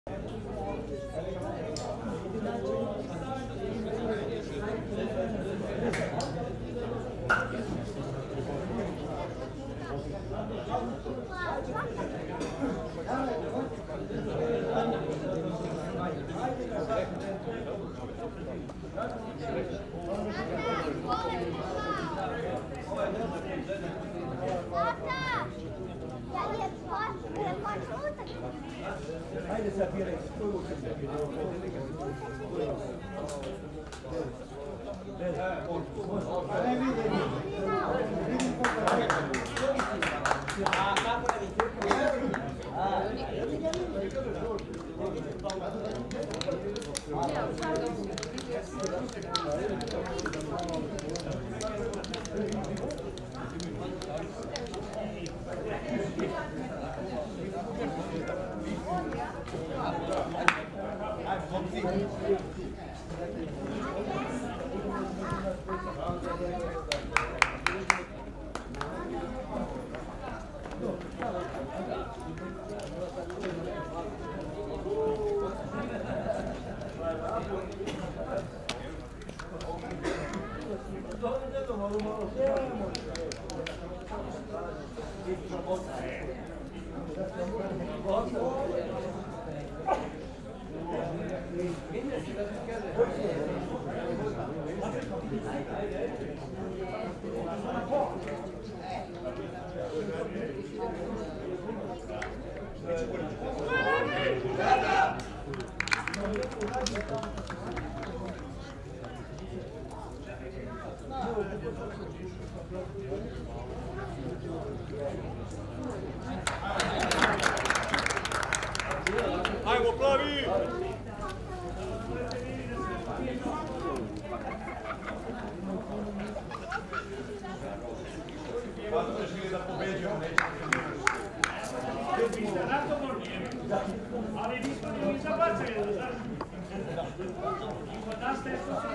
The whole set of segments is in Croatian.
Hajde sapiraj, koju se sapiraj. Ne vidim. A kako ne vidim? Ajmo plavi! Ali nismo ni zabacili. Da ste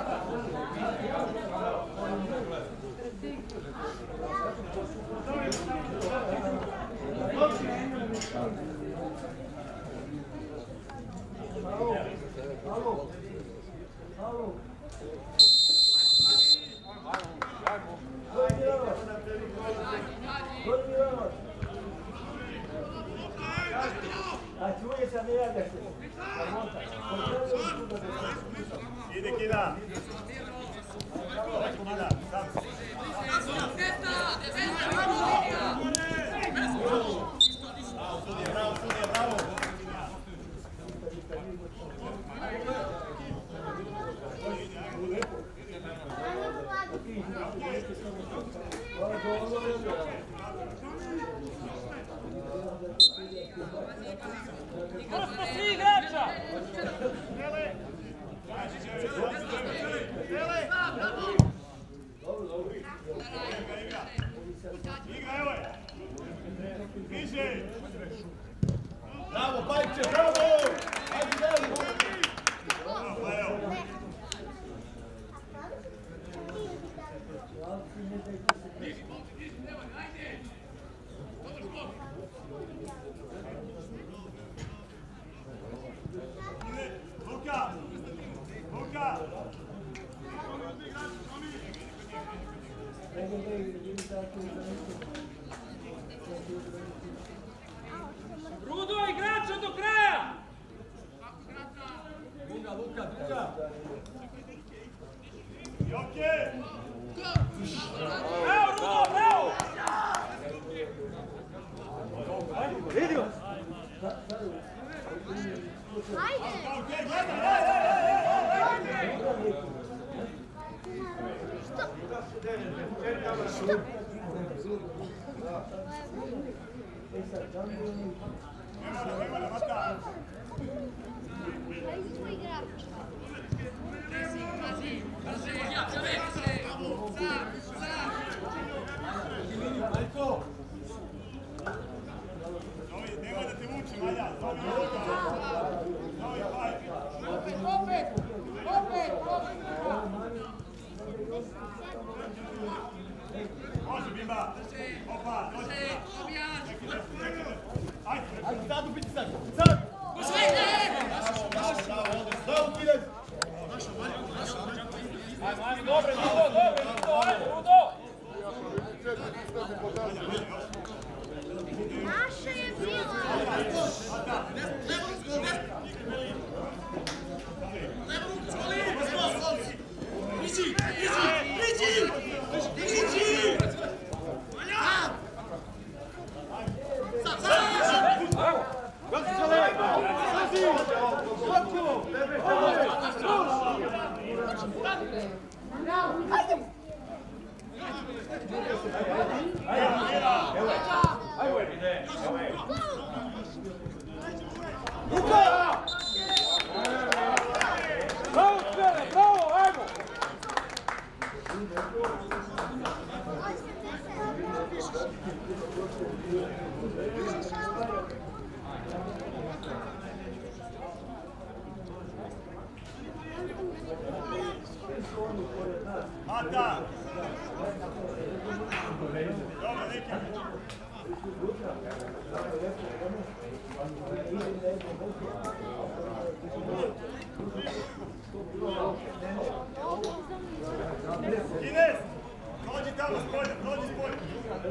Ide Kida! Bravo, sudija, bravo! svi igrača! Igra, evo je! Više! Bravo, Pajče, bravo! Ajde, bravo! Bravo, evo! Luka! Luka! Rudo, igrača do kraja! Luka. Joke! Bravo, Rudo, bravo! Vidio! Nemoj, Matka! Nemoj da te muči, Malja! Opet! Može, Bimba! Opa, dođe! Ajde, sad u biti sad! Sad! Bravo, Pele, bravo, ajmo! Mata! Dobro, Niki. Ines! Dođi tamo s polja, dođi s polja.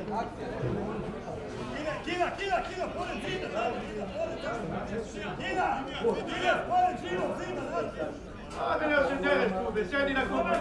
Kina, pored zida, tamo, Kina, pored zida, znači. Ah, men jag känner det, Tobbe. Känn dina koppar.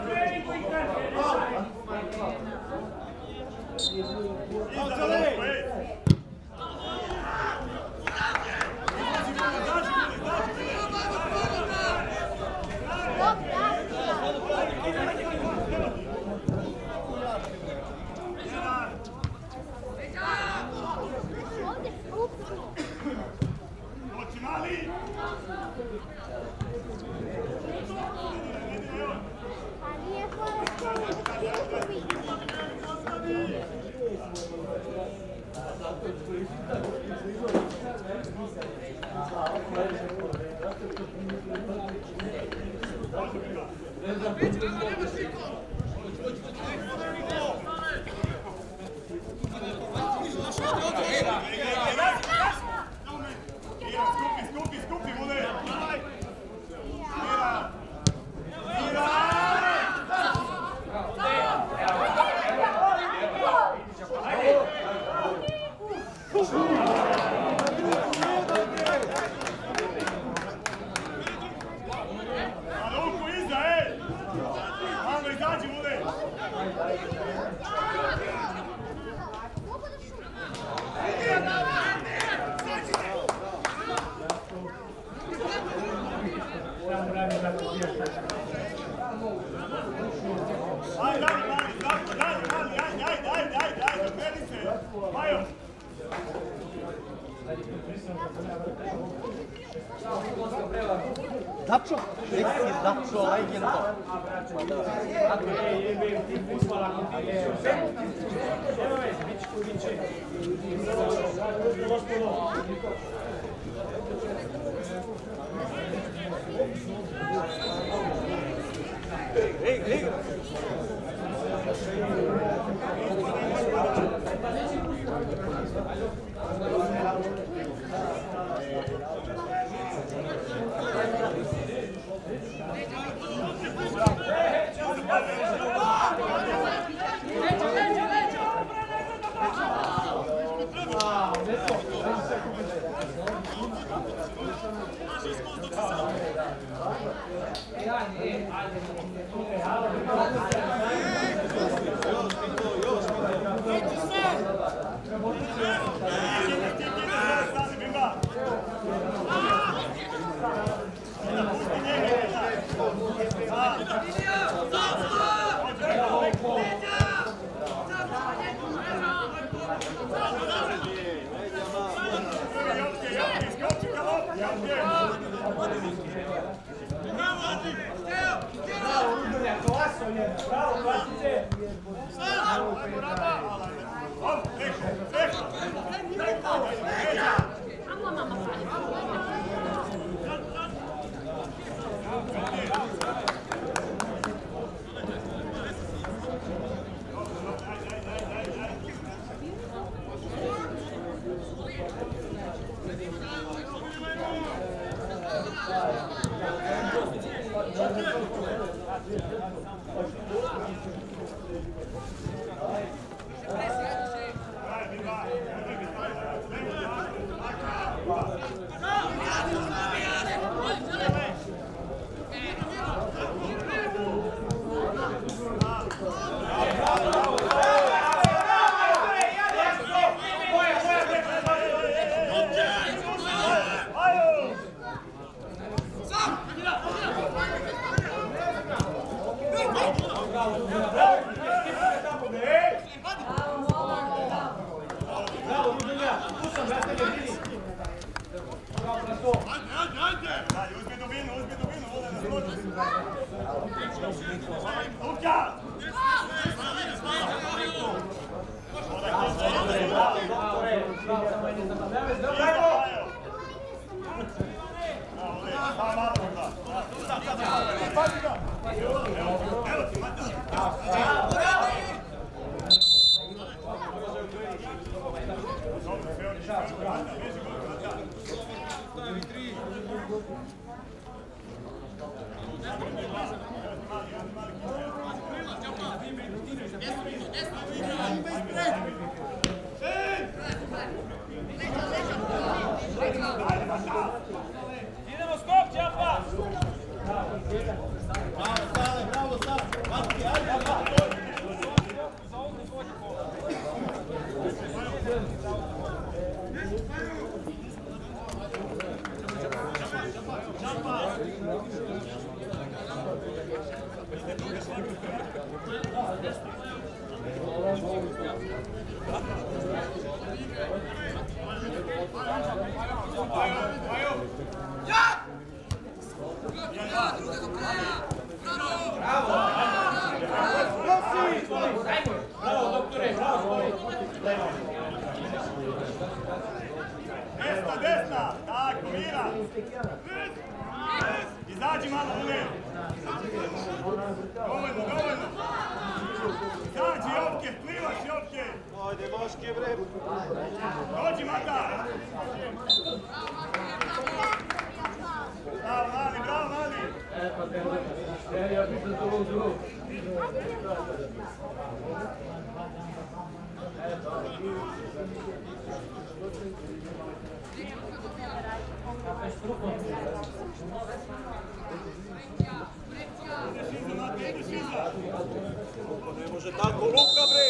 Skupi, vode! Ruku iza, ej! Malo izađi, vode! Ajde, meni se! Majo! Daccio? Daccio, hai chiesto. Luka! Idemo skok, Čapa! Bravo, Sale! Matki, ajde! Desna, tako, mira. Izađi malo, Ule. Dovoljno. Izađi, Jopke, plivaš, Jopke. Ajde, Moške, bre! Dođi, Mata. Bravo, Mali. Ne može tako, Luka, bre!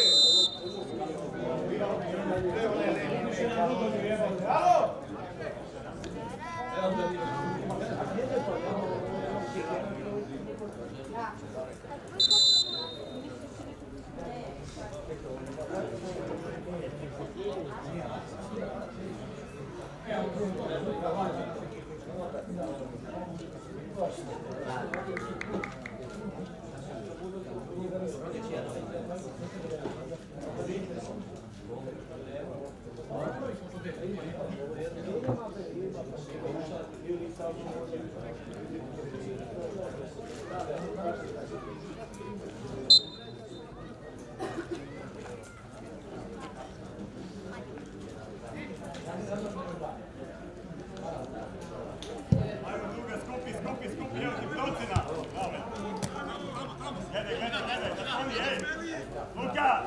Skupi, evo ti procena. Gledaj, ej. Luka!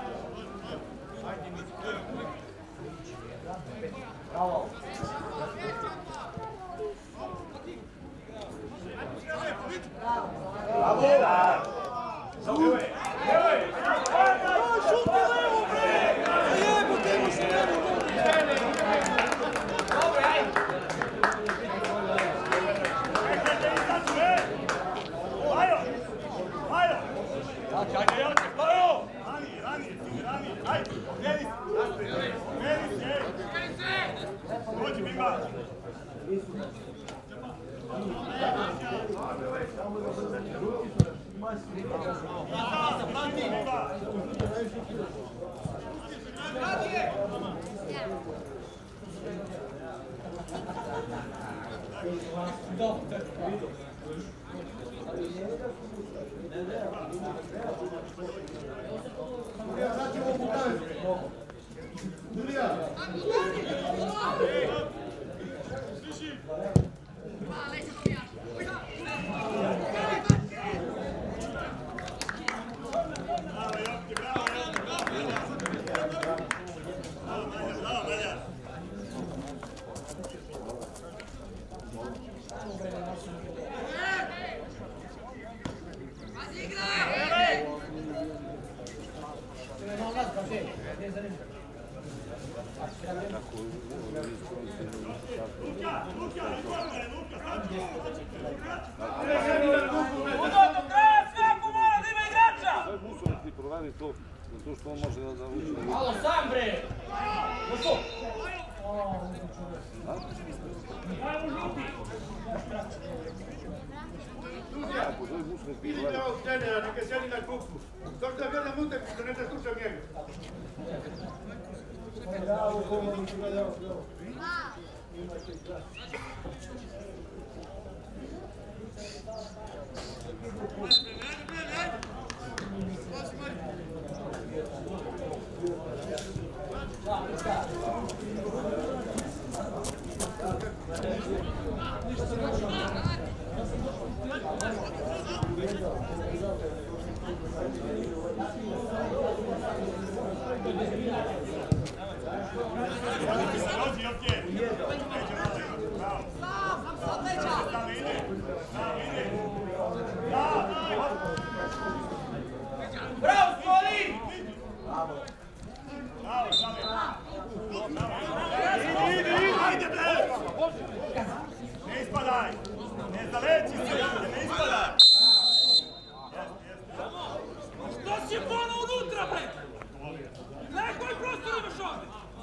Bravo! Dođi, Bimba! To što on može da uči. Malo sam, bre! Ako želi muško Vidite ovog trenera, neka sjedi na kupu. Dok da gledam utakmicu, ne da slušam njega. Bravo, Skoli! Ne ispadaj! Ne zaleći se! Ne ispadaj! Što si pono unutra, bre? Gledaj koji prostor imaš ovdje!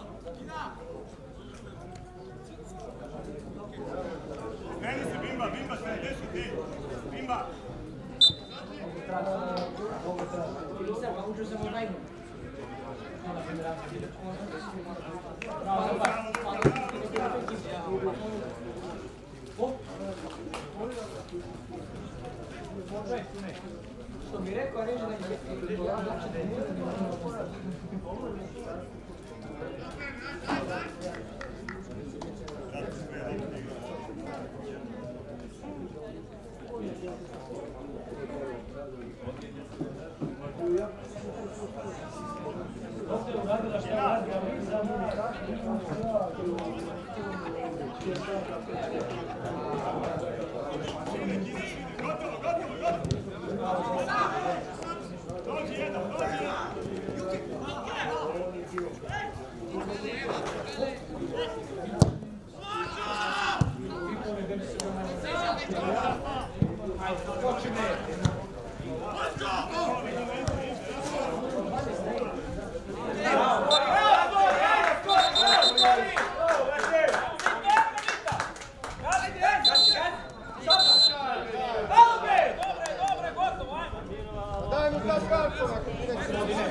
Meni se Bimba, Bimba se ne deši ti! Bimba! Što mi rekao, reći da je znači da je Gotovo, gotovo, gotovo! Dođi jedan, dođi jedan! Daj mu ta kartona, ako ti neće.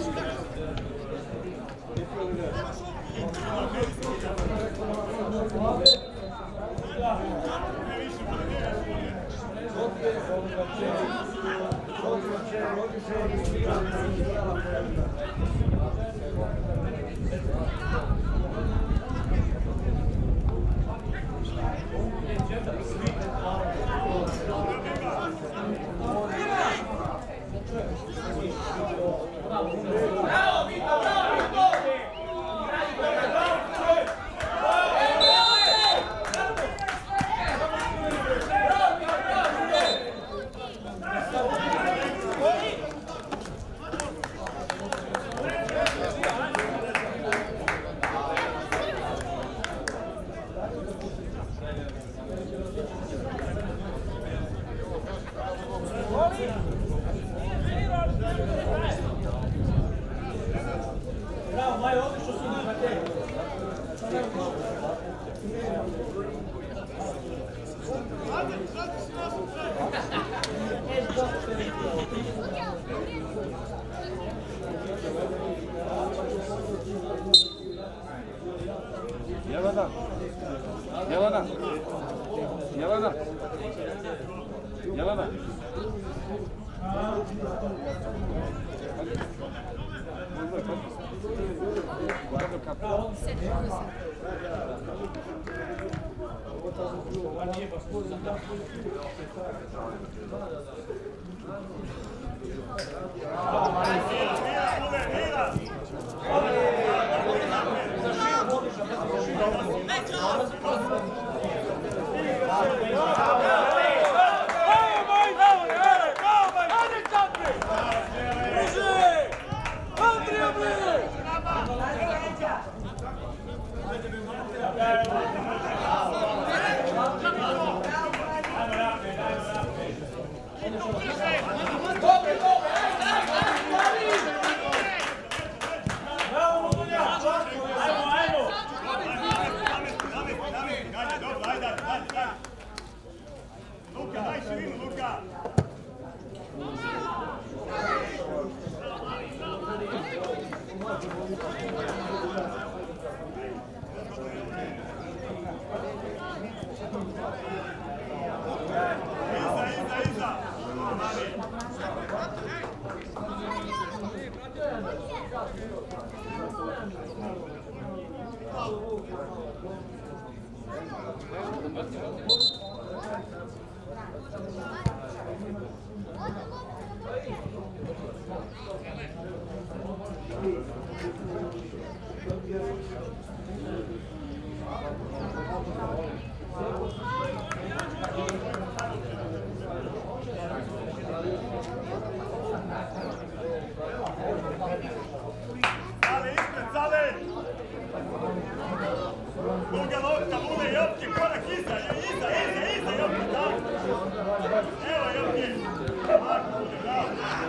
Bravo, Majo, odlično su na tebi. Jelena! Jelena! Jelena! Jelena! Dobre, dobre, ajde, Druga lopta, Mule, Jopke, korak iza, Jopke, tako. Evo Jopke. Tako, Mule, bravo.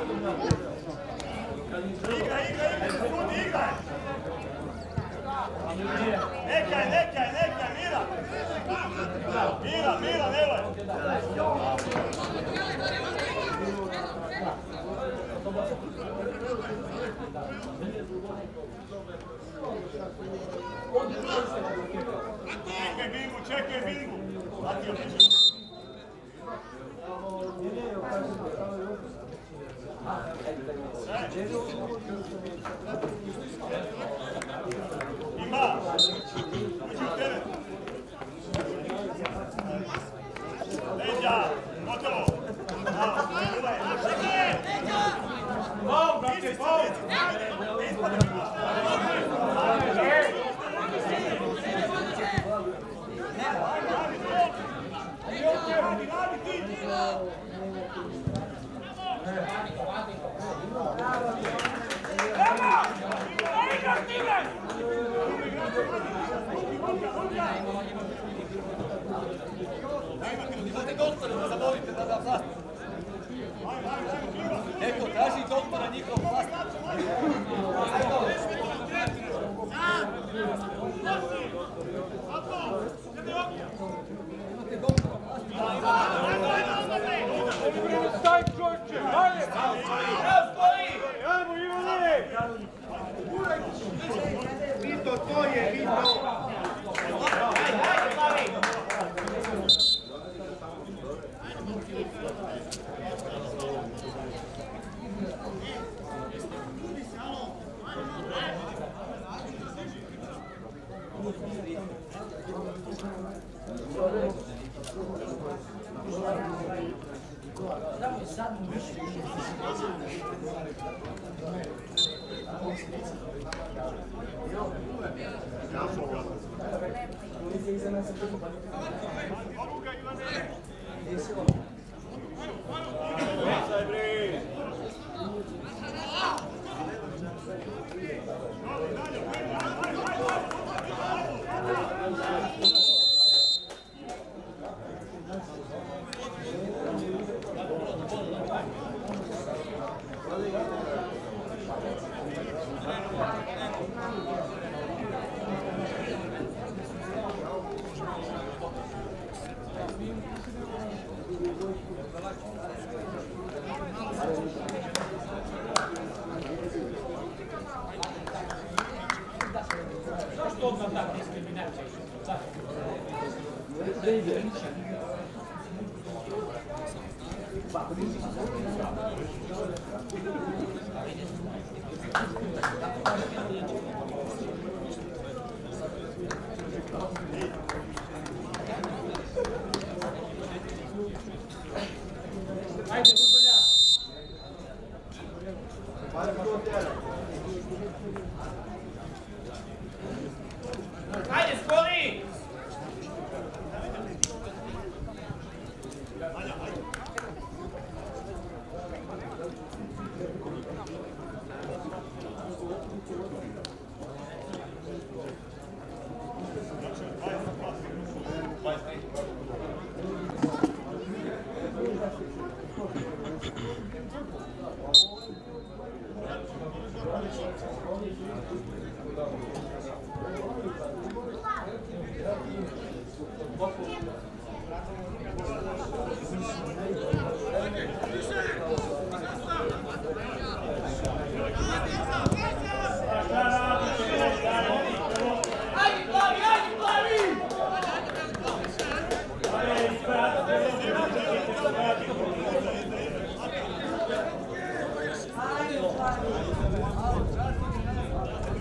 Igraj, sudi, igraj. Nekaj, Mira, nemoj. Čekaj Bingu. Ima. Uđi u teren. Leđa. Gotovo. Pao, brate, pao. Imate golfare, ne zaboravite da vlastite. Eko, traži golfara njihov vlastite. Staj čovječe, ajde! Ajmo Ivane! Vito, to je Vito! Ajde, skori!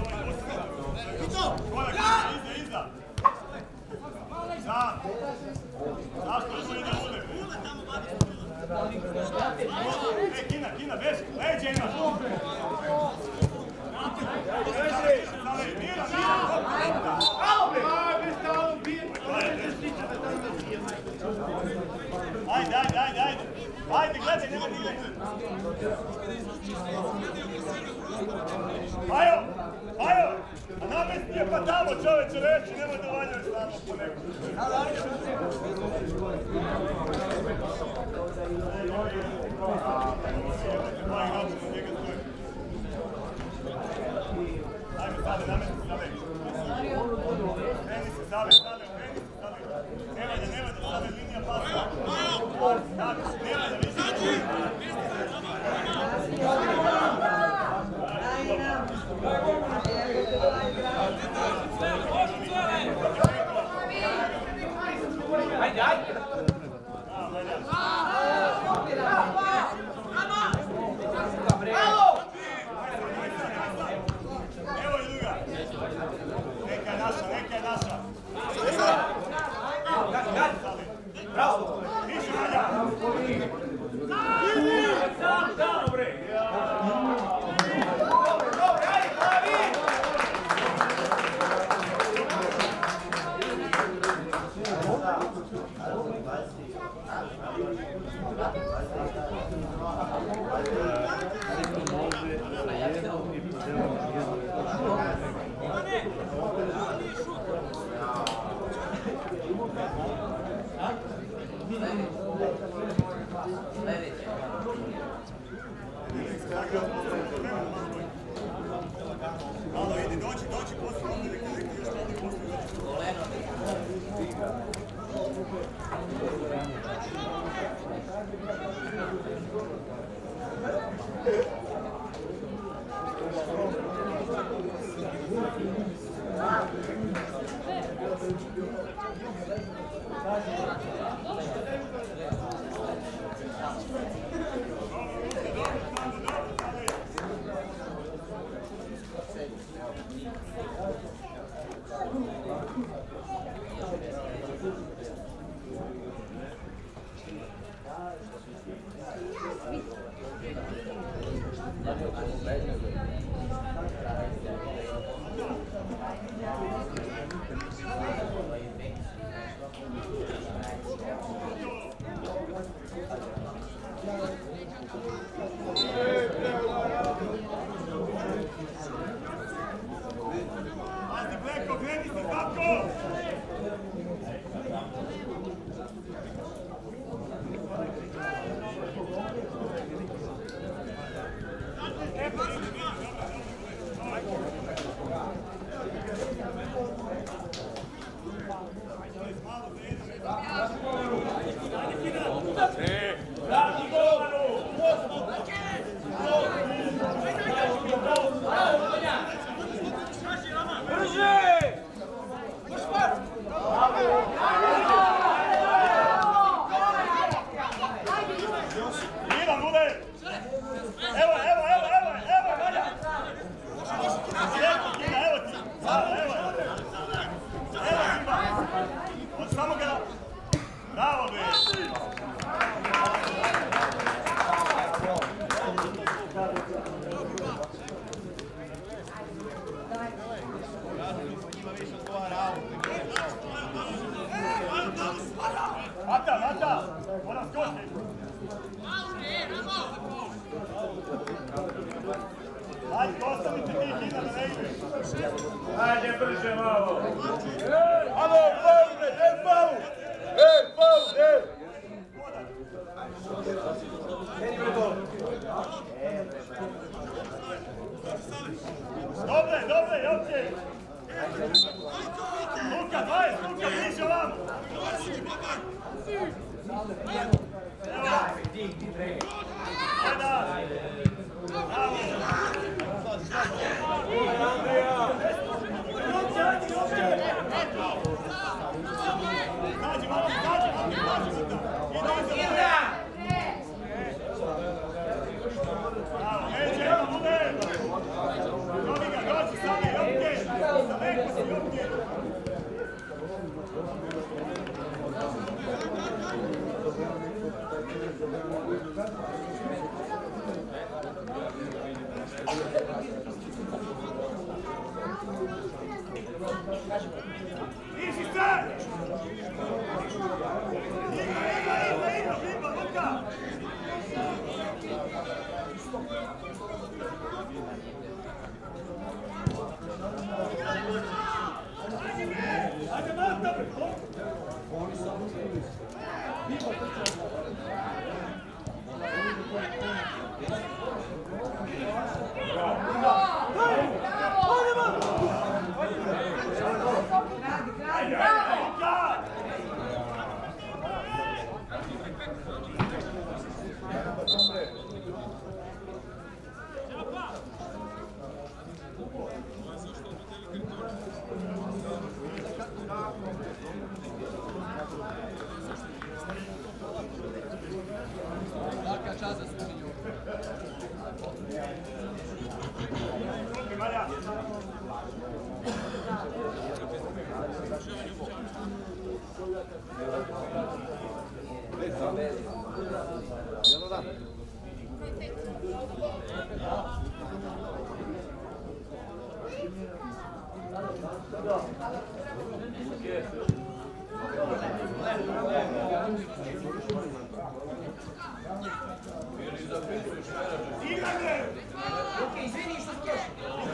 Iza. Kina, beži, leđe ima. Ajde, gledaj, nema digaj. Pajo, a namesti je pa tamo čoveče reći, nemoj da valjuješ tamo po nekom. Ajme, Save, namesti Save. Kreni se, Save. Nemoj da Save linija pasa. Nemoj da vidi. Evo i druga. Neka je naša. Bravo. Više Valja. Samo bre. Malo idi, doći poslije ovdje, neka još ovdje poslije. Ajde, brže malo. Alo, faul, faul! Faul! Dobre, okej. Luka, bliže ovamo. Andrija! Jelena. Okej, izvini što skoči.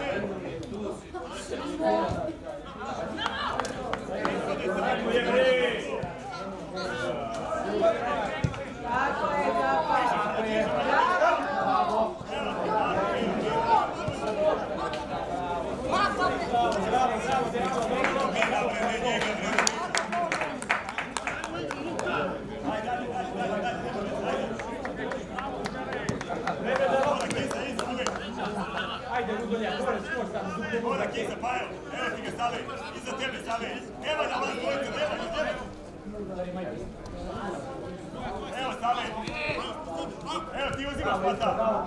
Tako je, tako je. Bravo. Ajde, Rudolja, gore skoč tamo, duplje Gora, Kisa, Pajo, evo ti ga stave, iza tebe stave. Evo da vas dvojice, evo stave. Evo ti uzimaš pata.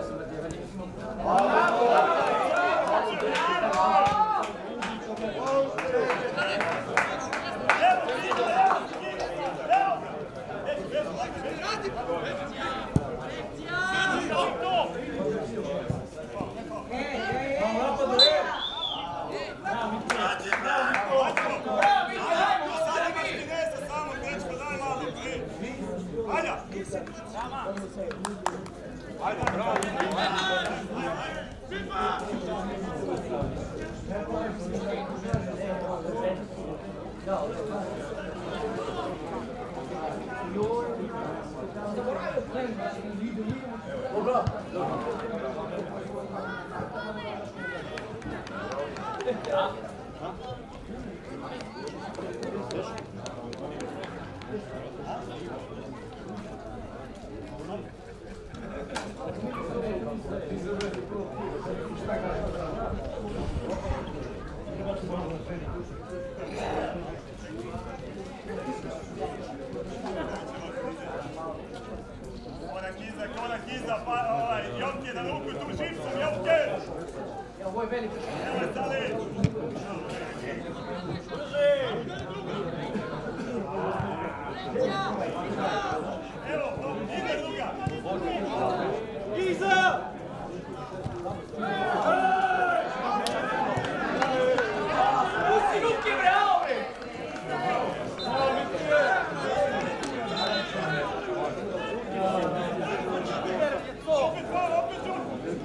Kona Kiza, Jovke na ruku tu živcom, Jovke! Ovo je veliki. Evo stali! Evo, ide druga! Kiza! Pusti ruke, bre, alo, bre! Opet par, opet žut!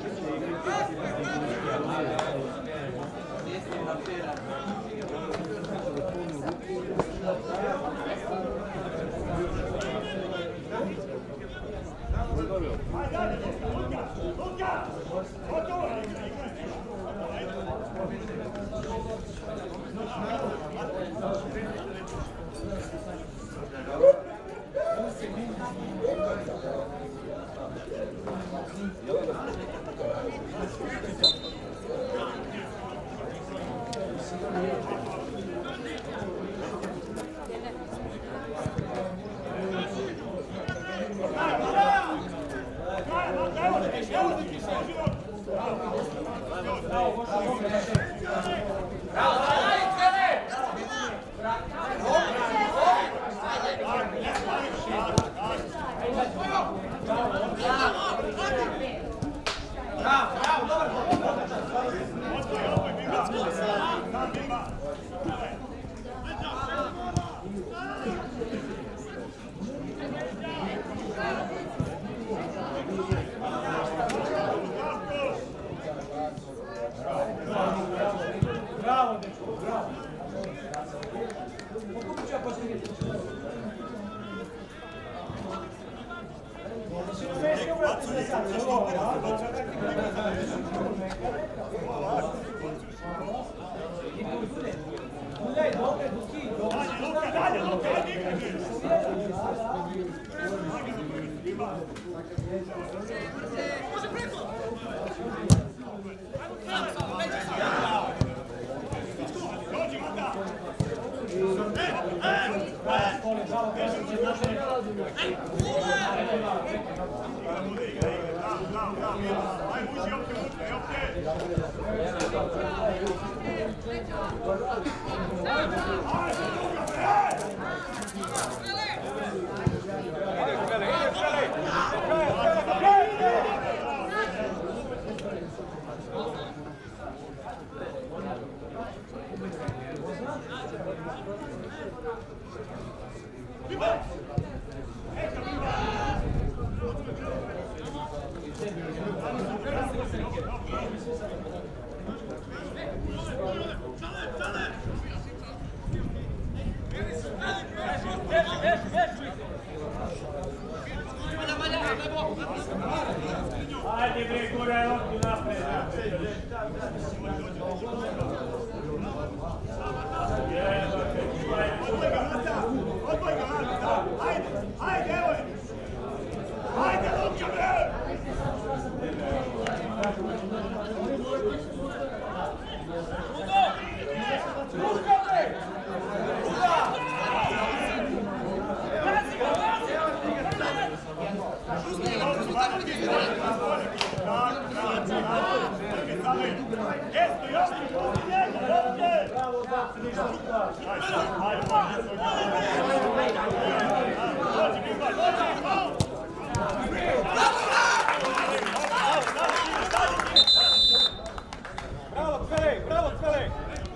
Ajde, ajde, Luka! Luka! Gotovo! Bravo, dečko, bravo. Pokupi ću ja posljedniti. Sve obrati se sad, ovo, Uljaj, dobre, duski, dobre. Dalje, Luka, Može preko! dođi, Mata! Ajmo, uđi, Jopke, uđi, Jopke! Ajde, Luka, Ajde bre, guraj loptu napred. Odboj ga, ajde, ajde, evo je! Ajde, Luka, bre! Luka, bre! Bravo, Cvelej, bravo, Cvelej!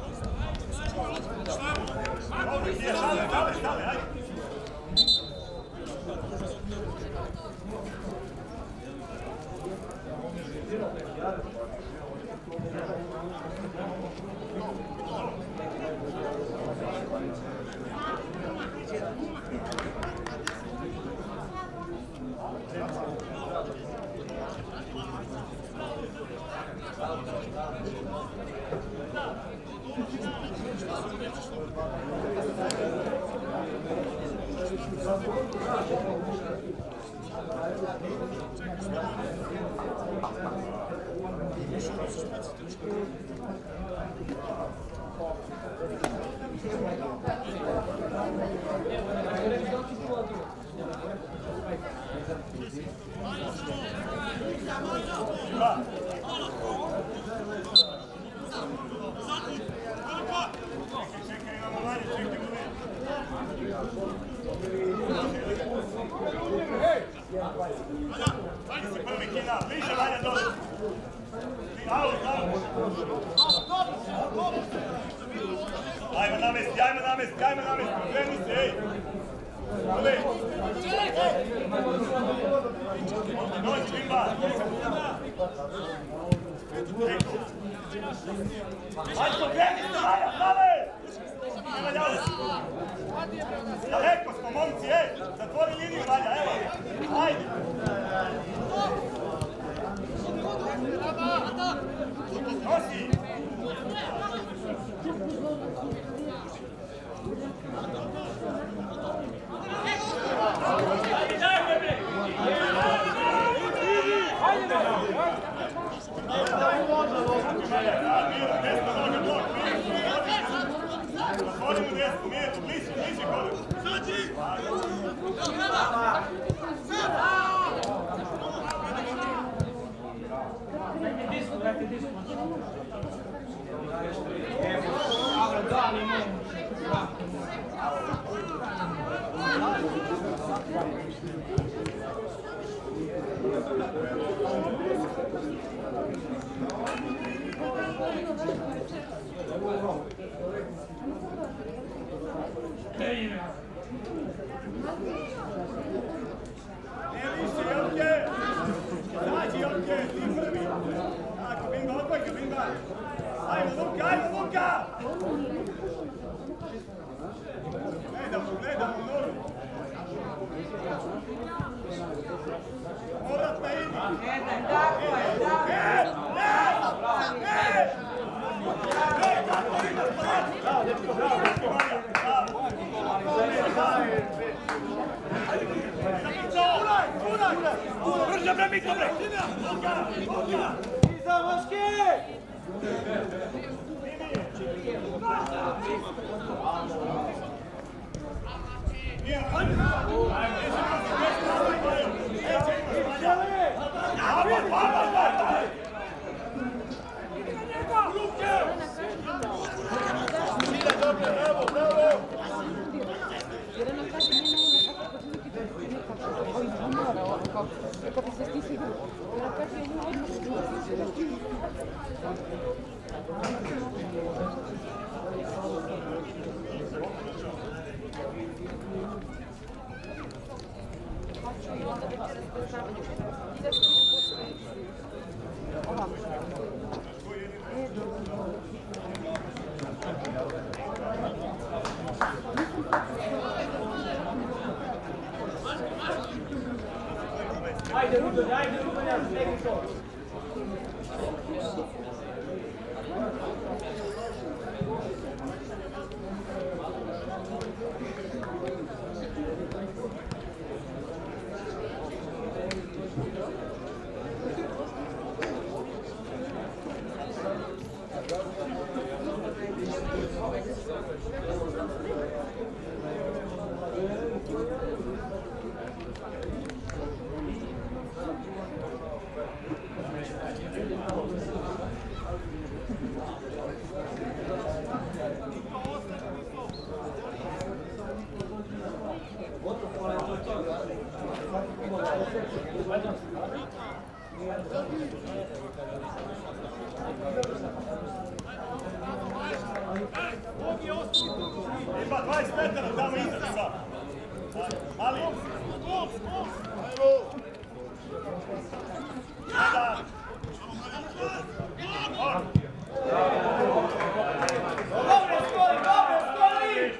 Ajmo namesti, kreni se, ej! Dođi, Bimba! Ajmo, kreni se, Maja, stave! Nema dalje! Daleko smo, momci, ej! Zatvori liniju, Maja, evo! Ajde! Nosi! Otvorimo desku, Mirko, bliže koliko. Ajmo, Luka! Gledamo noru. Povrat na idi. Tako je, tako je. Brže bre, Miko bre! Luka! Iza Moške! Ajde, Rudonja, stegni to. Ima 20 metara tamo iza sad. Ali. Dobre, skoli!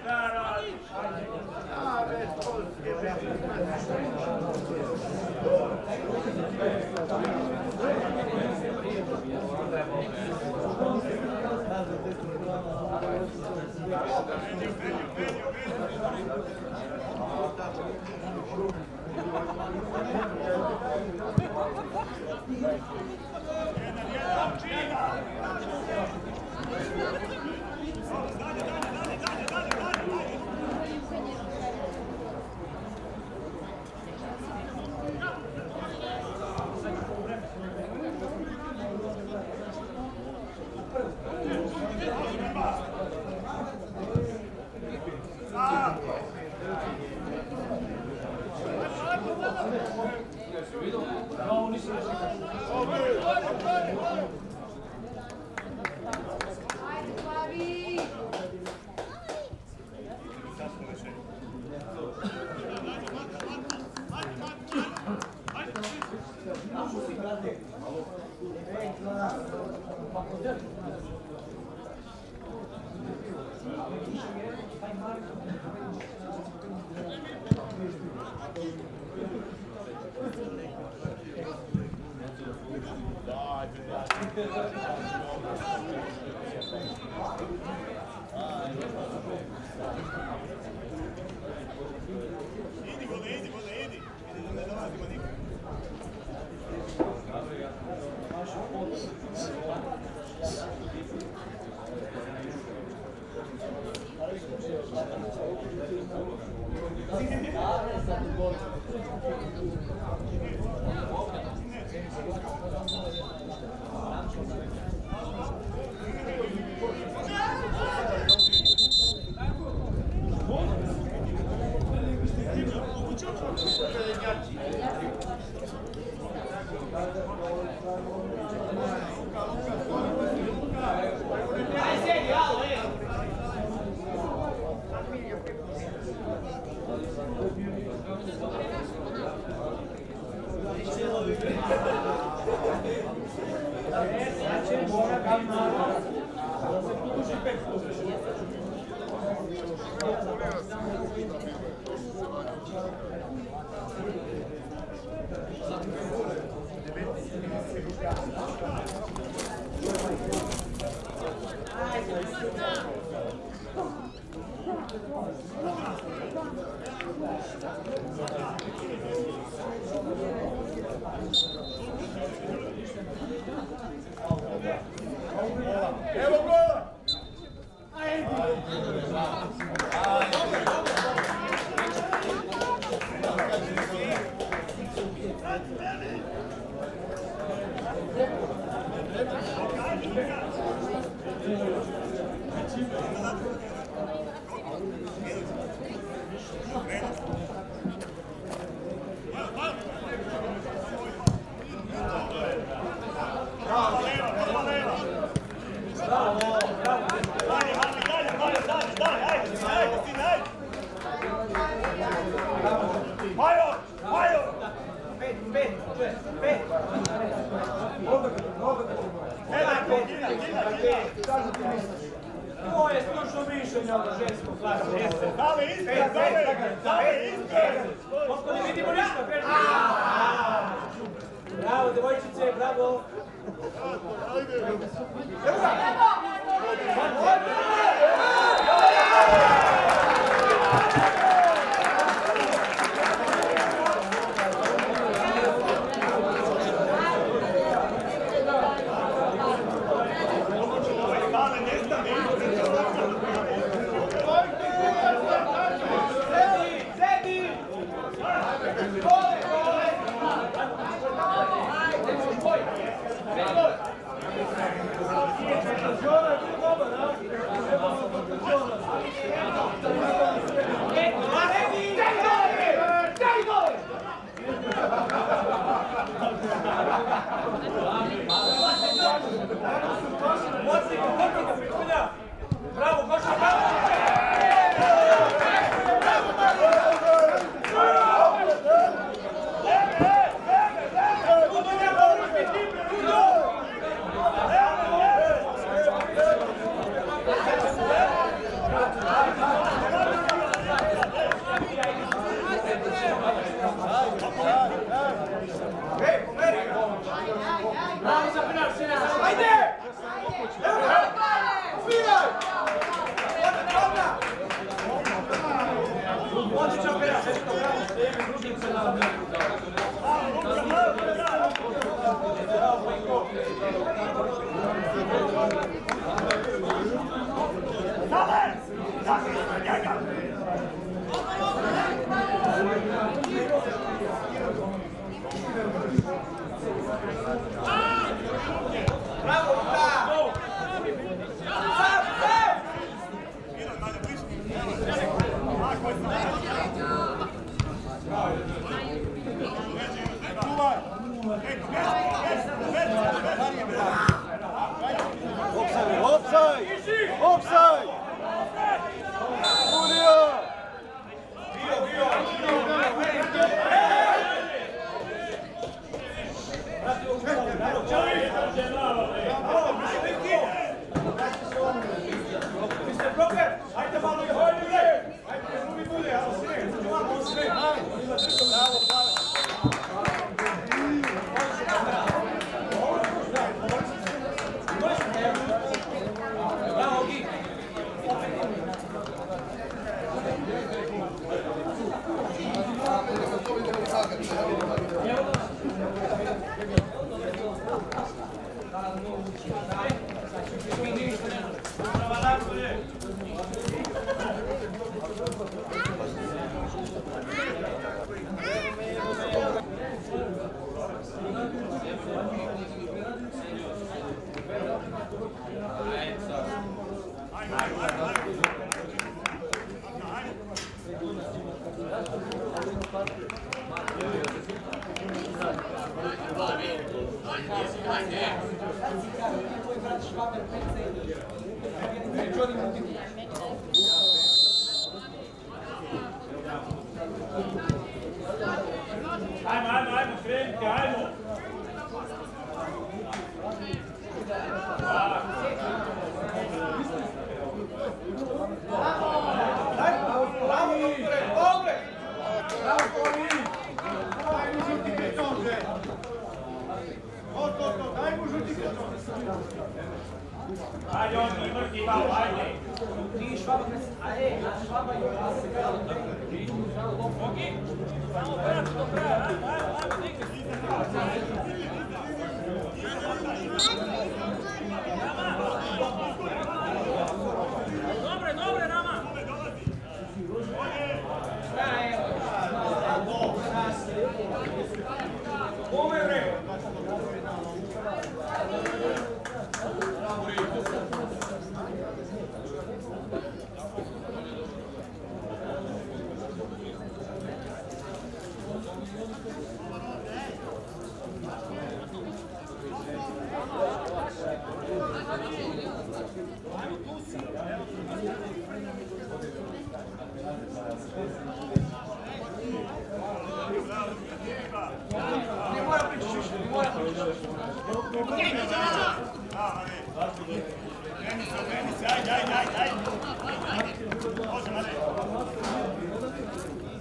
Evo gola! To je stručno mišljenje ovo žensko klasa. Dale ispred! Dale ispred! Pošto ne vidimo ništa. bravo!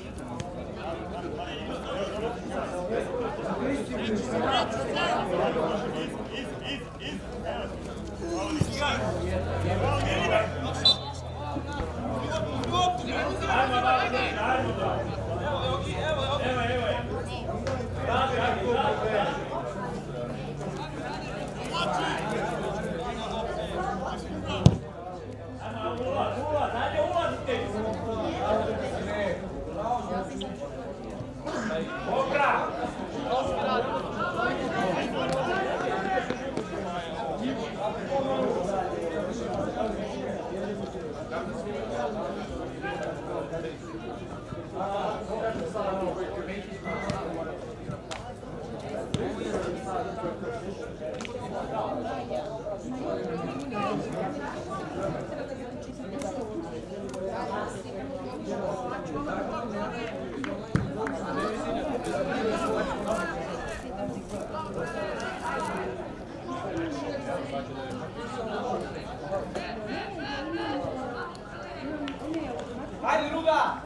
Ajde, Ajde, druga!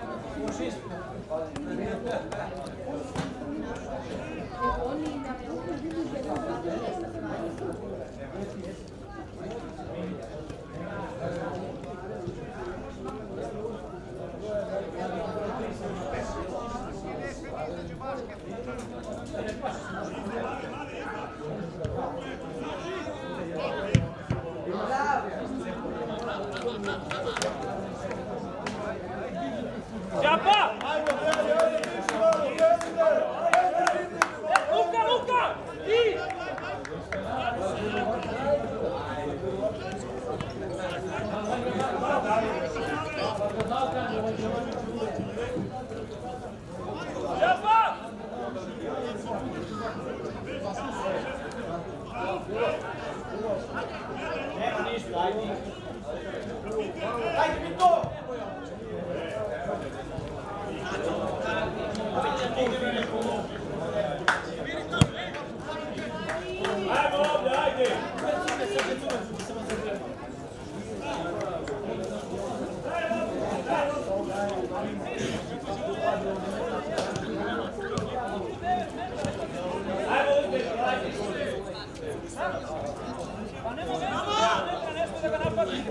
Ciapa! Luka, Luka! I! Ciapa! Nema ništa, ajde. Ajde, mi to! Ajmo ovdje, ajde! Ajmo uspjeti, ajde! Pa nema veze, nešto da ga napadi.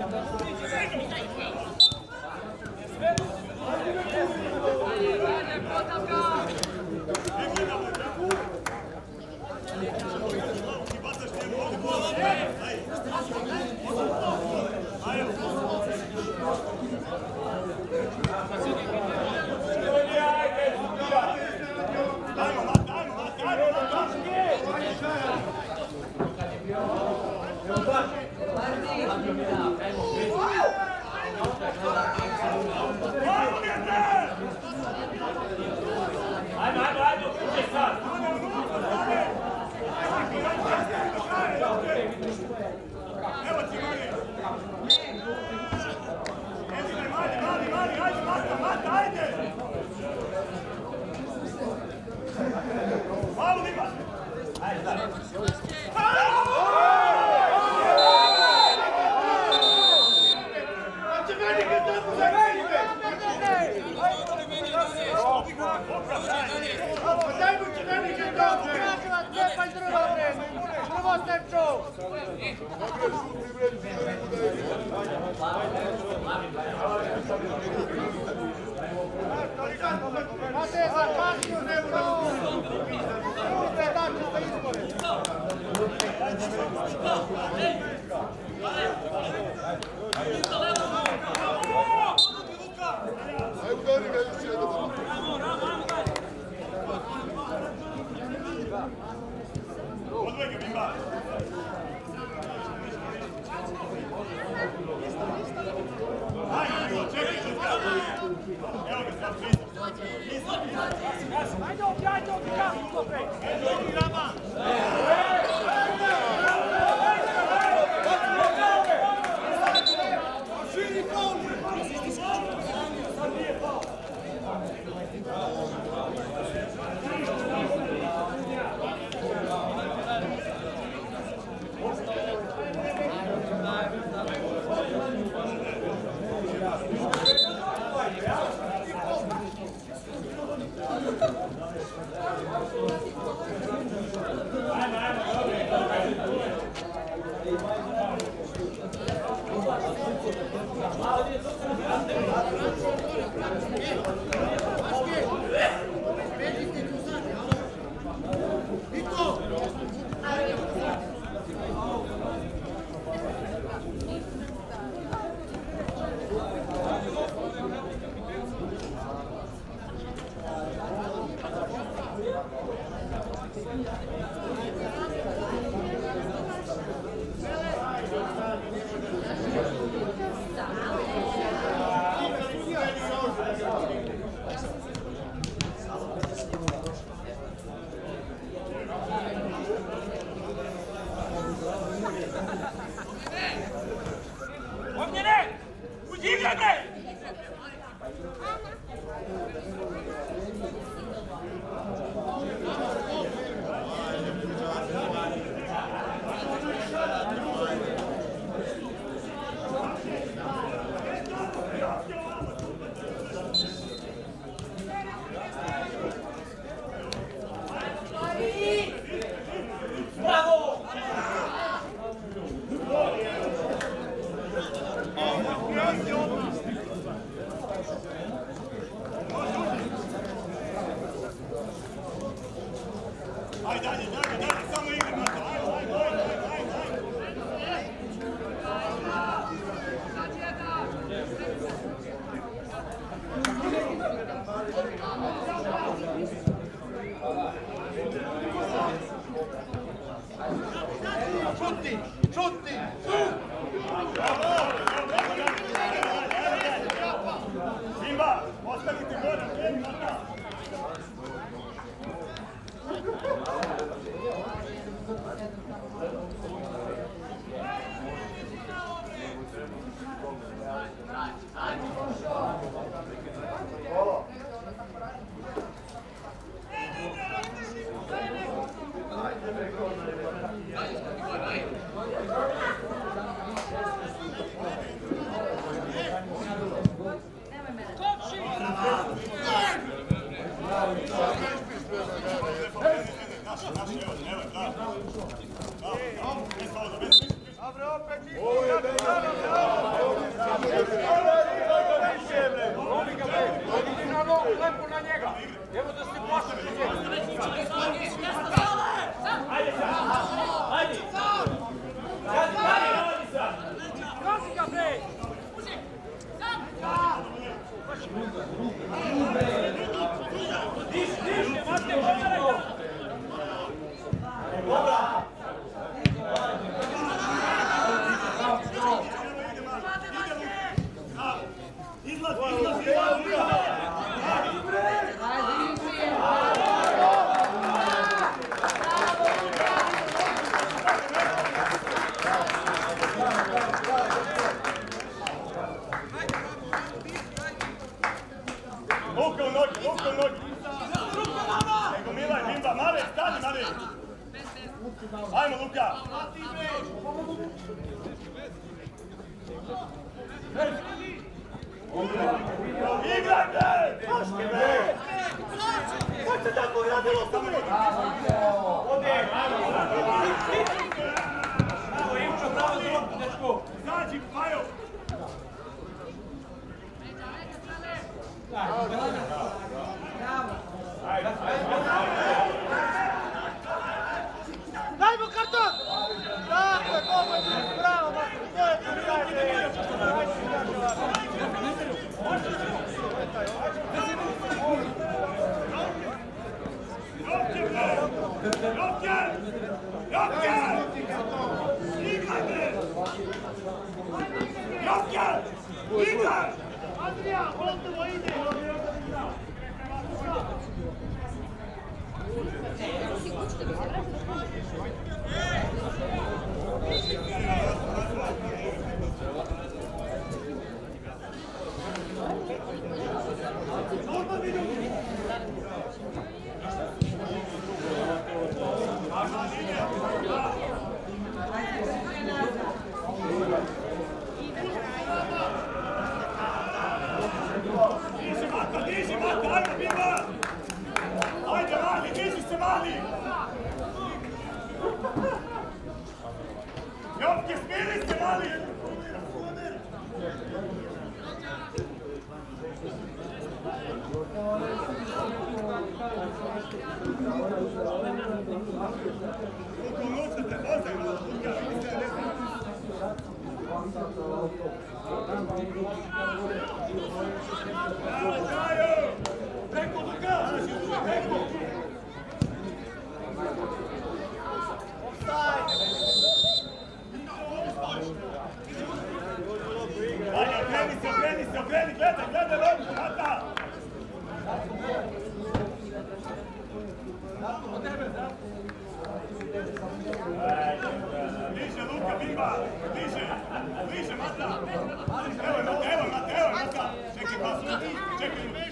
Ajde, čekaj, Ogniene! Udzigrane! Ajmo, Luka! Igrajte! Kako se tako radilo sa mnom? Bravo, Ivčo, bravo, zlopku, dečko! Zađi, Majo! Daj mu karton! Tako je, bravo, to je Adrian, voltamo ide! Jopke, smiri se, mali! Preko Luka! Preko! Bimba! Bliže, Mata! Evo, Mata! Čekaj, pasu! Čekaj!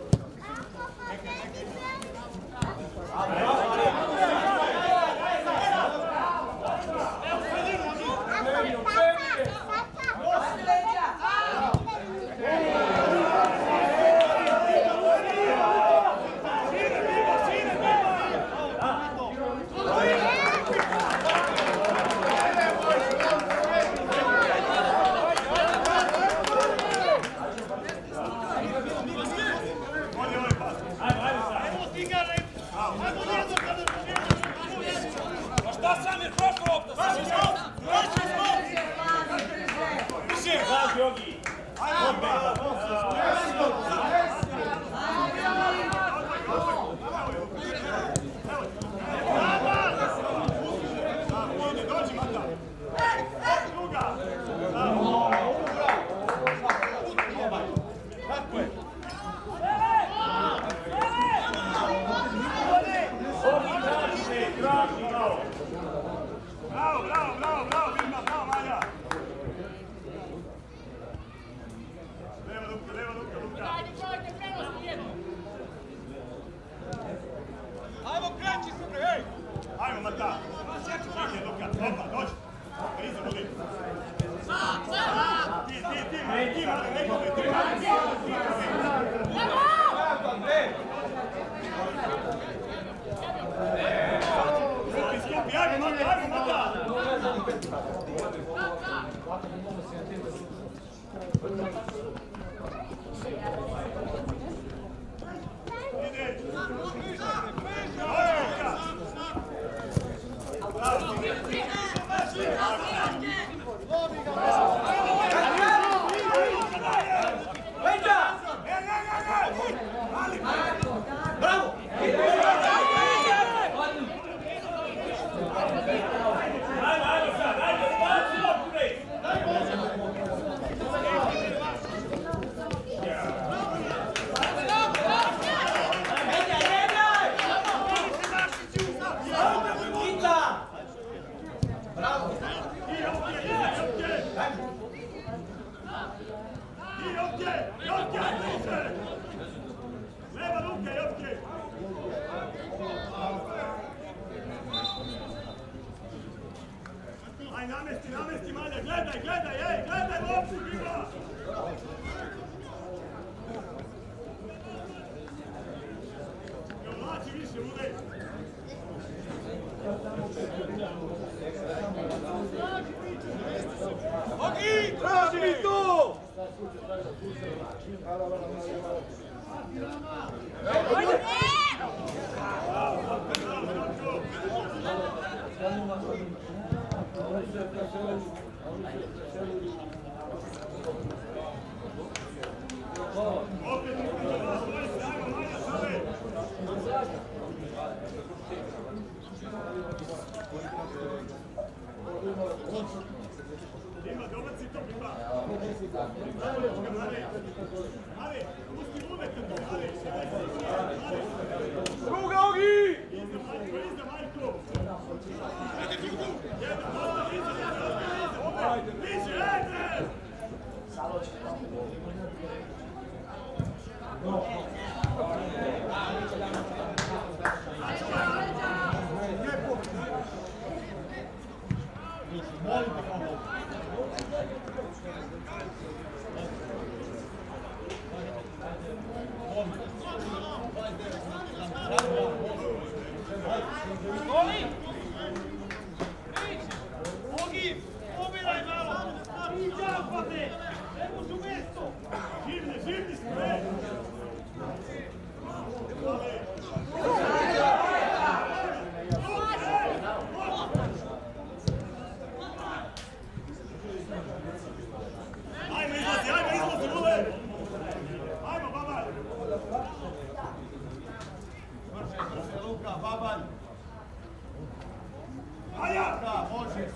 Namesti, Malja, gledaj, loptu, Biba! Vlači više, udej! Ogi, traži mi tu! Ima, dobaci to, Biba! Ali, pusti uvek to, ali! Druga, Ogi! Iza Majko! Bliže, ajde! Ogi, pobiraj malo! I zapate! Evo su mesto! Živni sve! Ajmo izlazi, Ule! Ajmo, Babalj! Luka, Babalj! Aja! Da, može!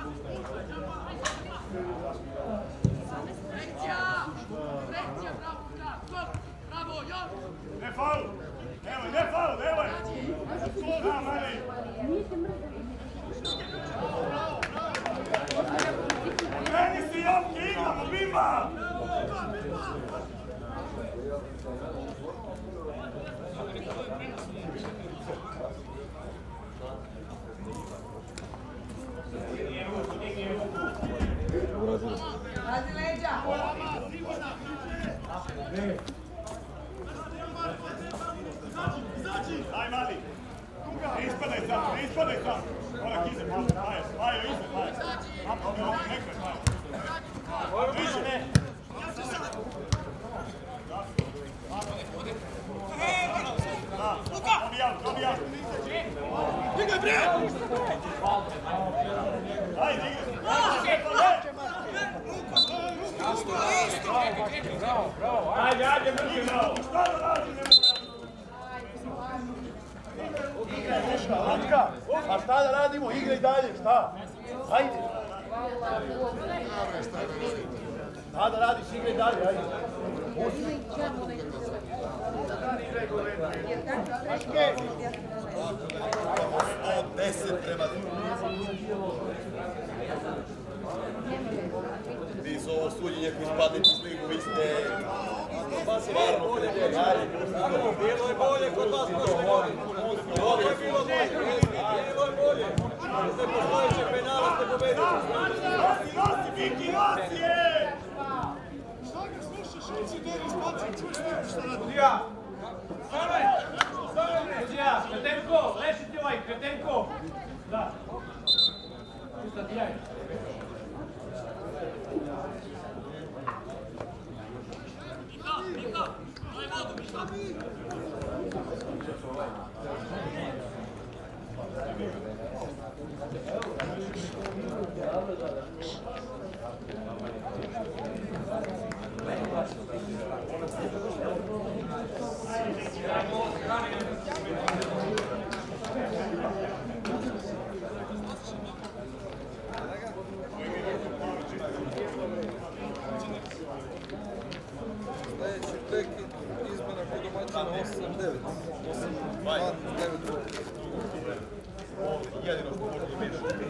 Bravo, još! Ne faul! Evo! Da, Mari! Bravo! momke, igramo, Bimba! Pazi leđa. Aj, mali! Ne ispadaj sam, ne ispadaj sam! Korak ize, Majo, ize, Majo. Neko je, Majo. Više, ne! Dobi javno! Digaj, bre! Ajde, igre! Bravo. Ajde, mrke, bravo! Šta da radi, ne Lučka, a šta da radimo? Igraj dalje, šta? Ajde. Šta da radiš? Igraj dalje, ajde. 10 prema 2. Vi su ovo suđenje koji spadne iz ligu, vi ste stvarno bolje. Bilo je bolje kod vas prošle godine. Ovo je bilo bolje. Ste postojeće penala, ste pobedili. Nosi, Viki, nosi je! Šta ga slušaš, on si dobro izbaci, čuješ nešto šta radi. Sudija! Sudija, Kretenko, rešite ovaj, Kretenko! Da. Sljedeći prekid izmjena kod domaćina 8-9. 8-2-9. Jedino što možete vidjeti.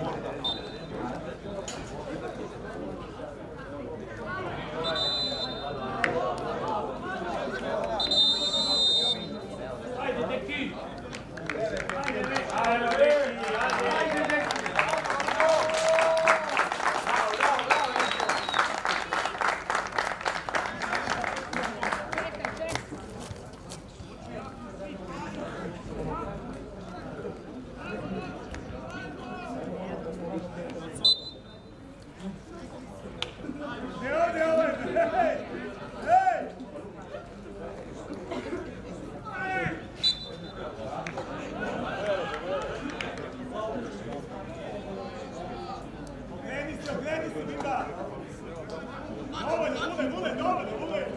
Ajde, deki! Okreni se, Bimba! Dovoljno!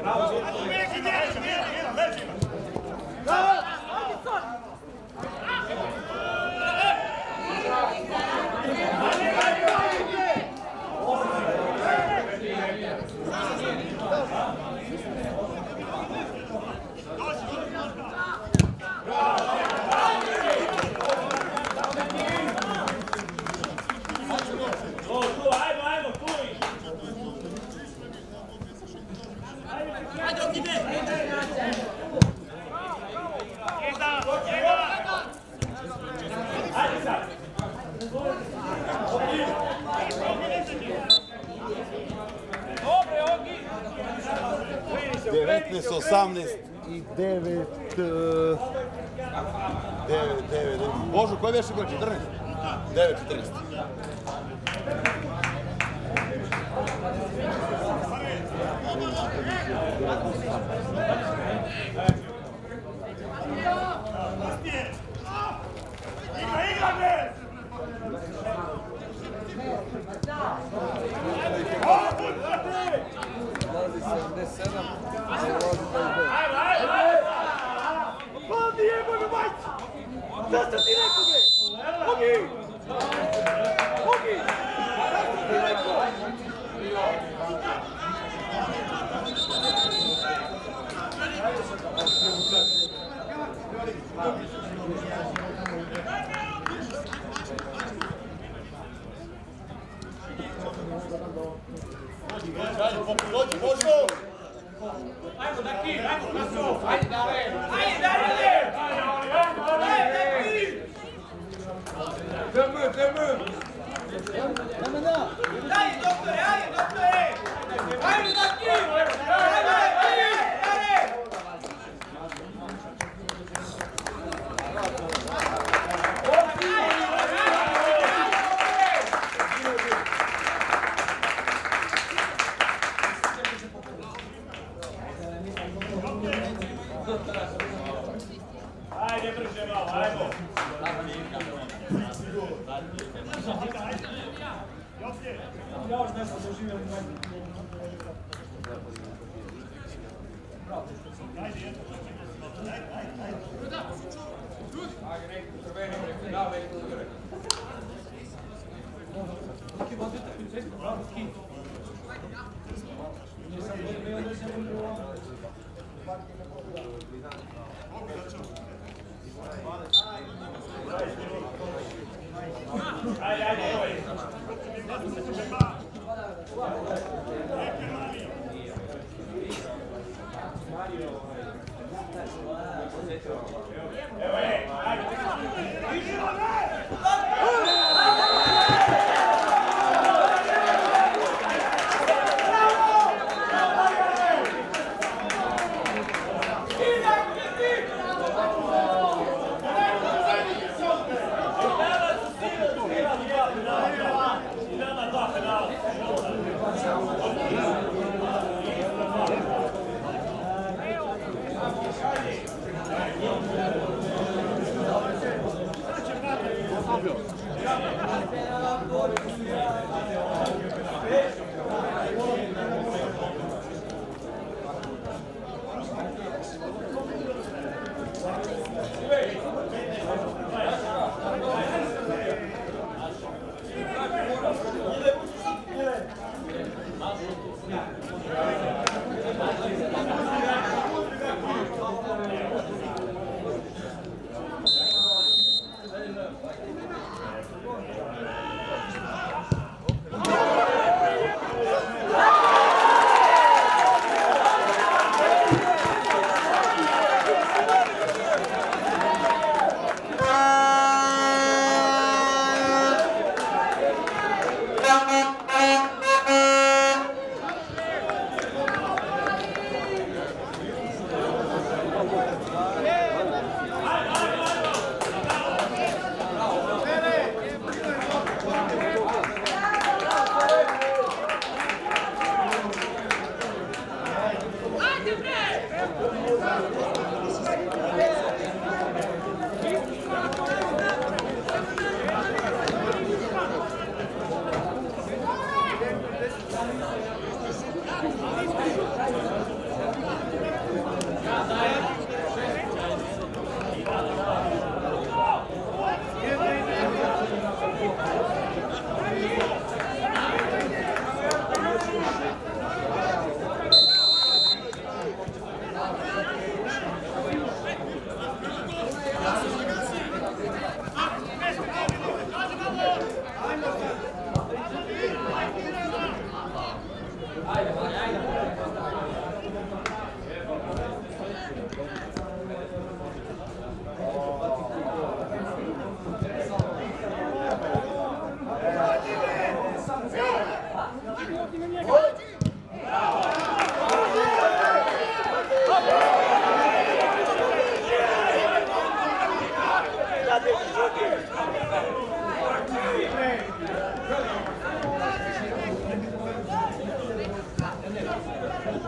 I 9... Božo, koji veš igra? 14? 9-14.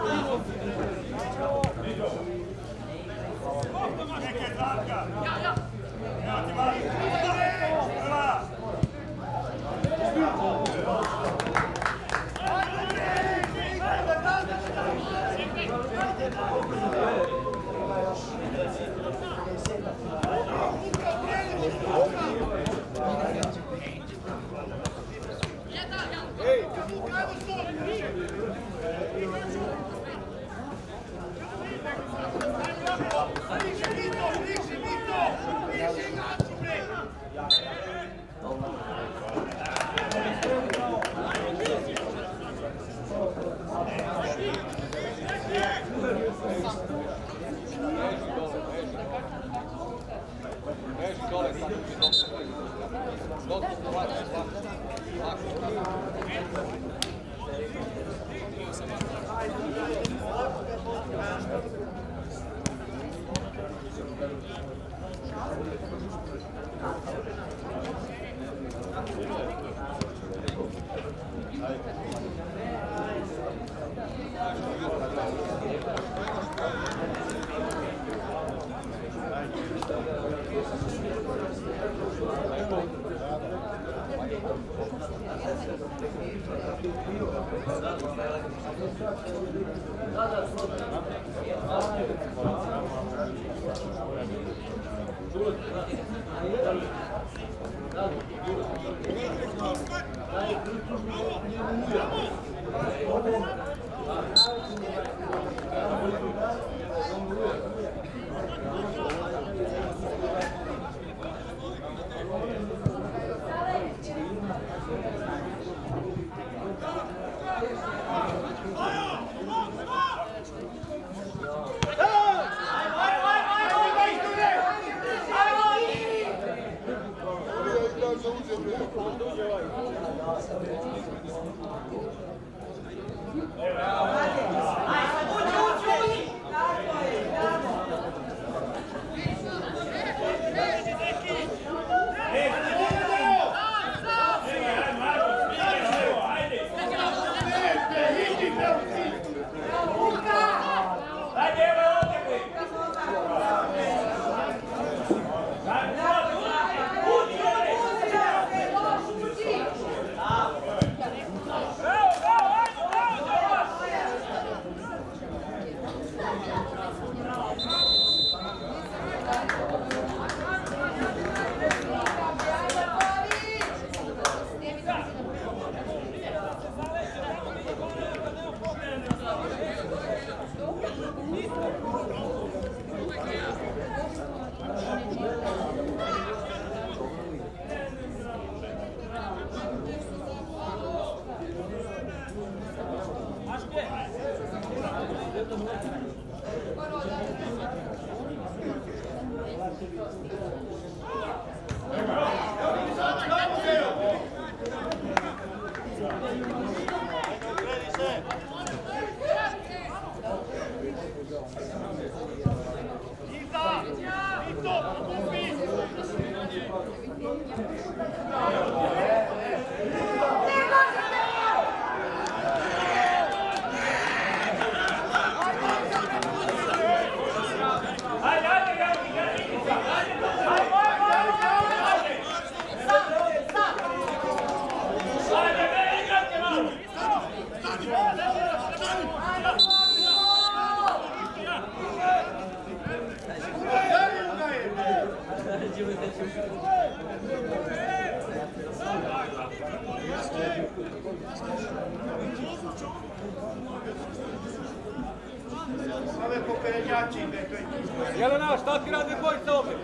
Neke Zdravka! Evo ti mali! Prva! Jelena, šta ti radi dvojica opet?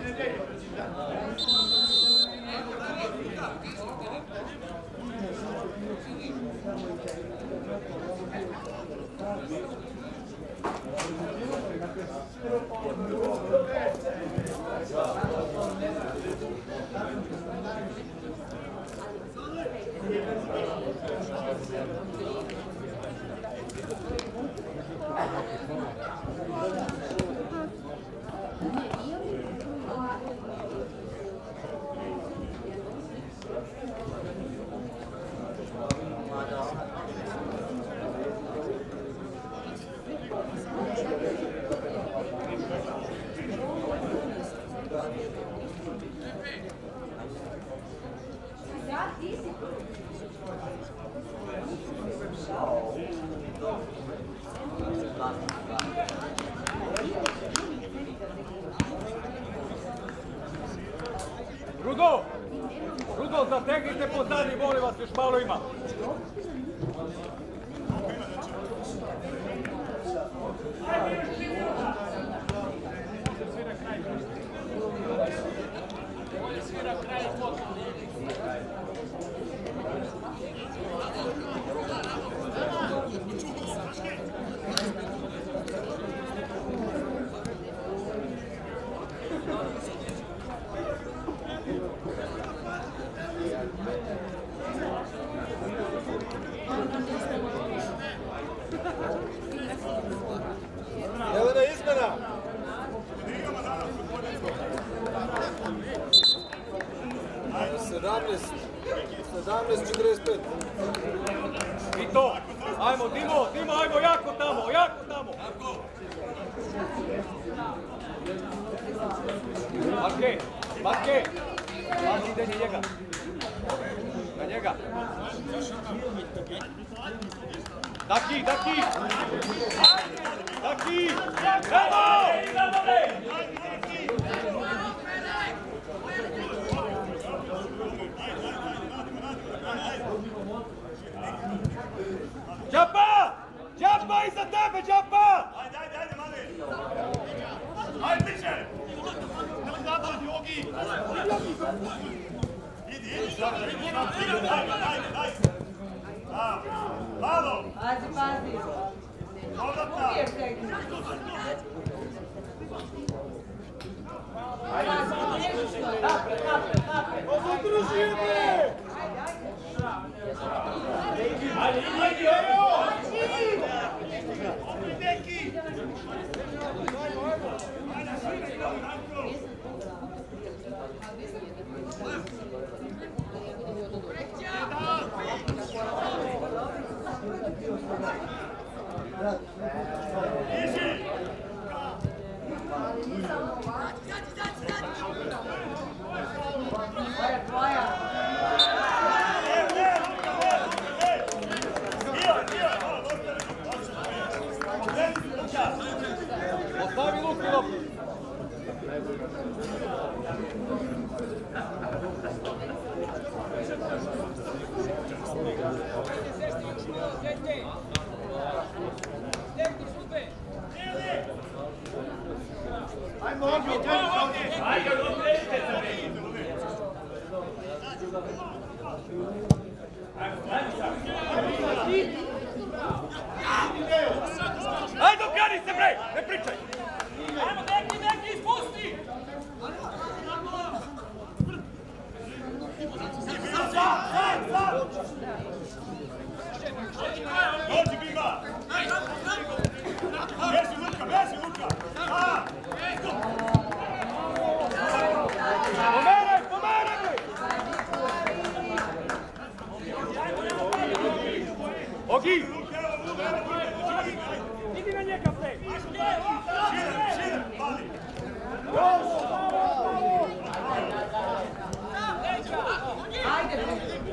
Rudo, zategnite pozadnji, molim vas, još malo ima. Jelena, izmena! 17:45. I to! Ajmo, Dimo, ajmo, jako tamo! Marke! Pazi, ide njega. Na njega. Daki! Bravo! Džapa iza tebe, Džapa! Ajde, mali! Ajde, piće! Idi, ajde! Bravo! Pazi! Uvijek tegni. Ostavi Luku loptu. Ajde, okani se, bre! Ne pričaj! Ajmo, neki, ispusti! Dođi, Bima! Beži, Luka! Pomeraj! Ogi! Idi na njega, bre! Šire, pali! Ajde!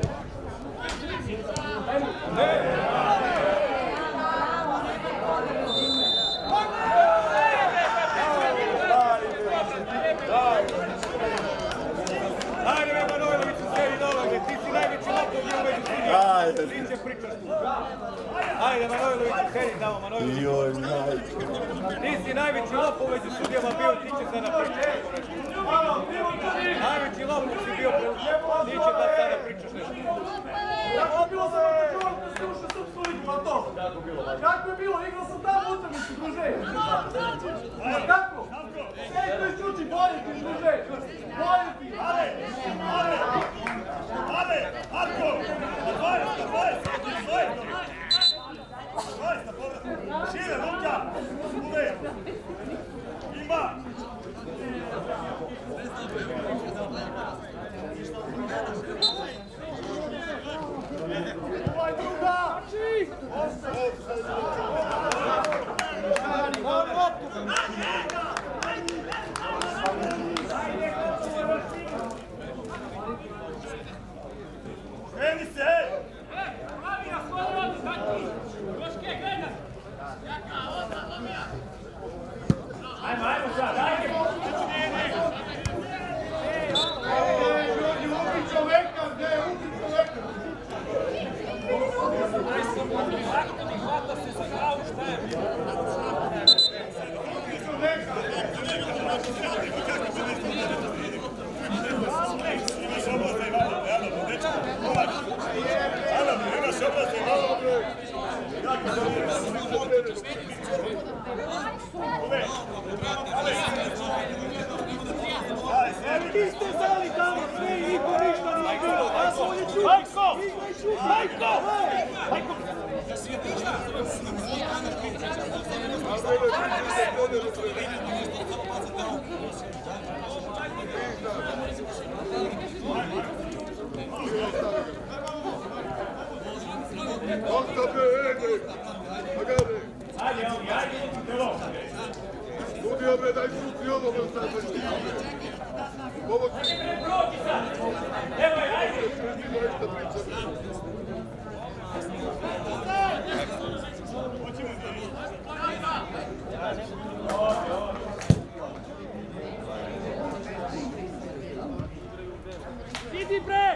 Ajde, Manojloviću, sjedi dole, ti si najveći lopov i uveđu sudija. Ti će pričaš tu. Ajde, Manojloviću, sjedi tamo, Manojloviću. Ti si najveći lopov uveđu sudijama bio, ti će sada pričaš. Najveći lopov si bio, ti će da sada pričaš nešto. Kako je bilo za Čuvar da ste ušli Srpsku ligu, pa to? Kako je bilo? Igrao sam tamo utakmicu, druže. Kako? Ej, to je Čuči, bolje ti, druže. Bolje ti. Ale, Arko! Odvajaj, šire, Luka! Uvek! Ima! Ovaj druga! Kreni se! Pravi na svoju rodu, Daki! Joške, gledaj! Jaka, Niste znali tamo sve i niko ništa nije bilo. Ja sam ovdje čuo. Hajko! Hajko! Hajko! Ajde, Studio bre, daj suci ovo bre, sad bre. Ovo ti... evo je, ajde! Idi bre!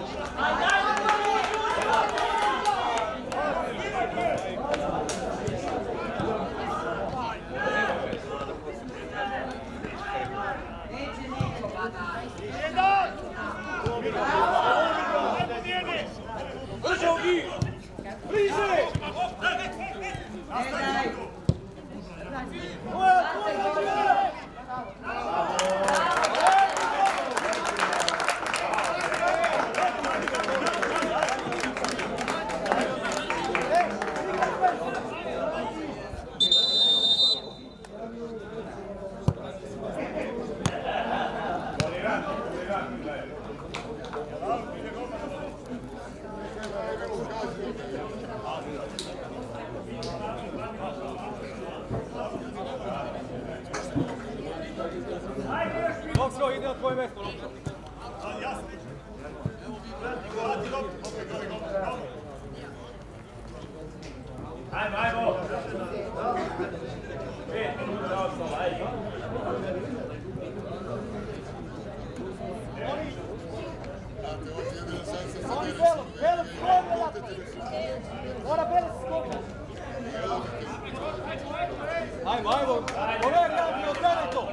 Brzo i! Bliže! Dokso, ide na tvoje mjesto. Jasno. Ajmo, ajmo. 5 minuta ostalo, ajde. Oni Belog skoro! Mora Belog skoro! Ajmo, ajmo. Ovdje radio, gledaj to.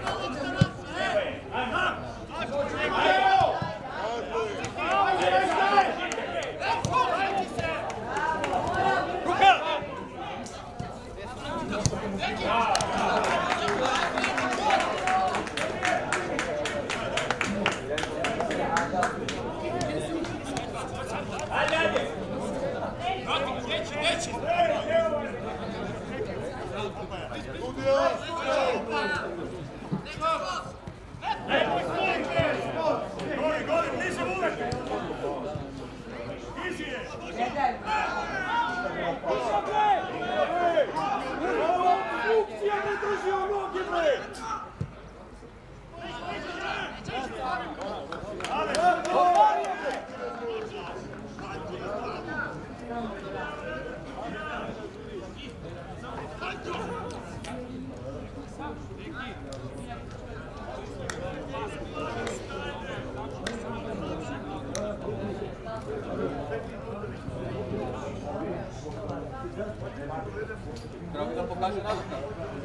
Treba da pokaže razlika.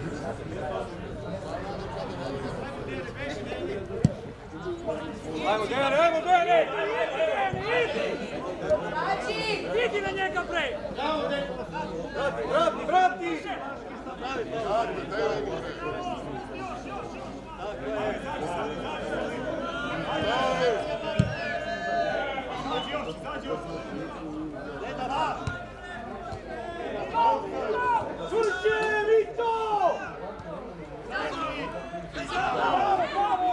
Ajmo, Dejane, ajmo, Dejane! Idi na njega bre! Vrati! Čvršće, Vito! Bravo, bravo!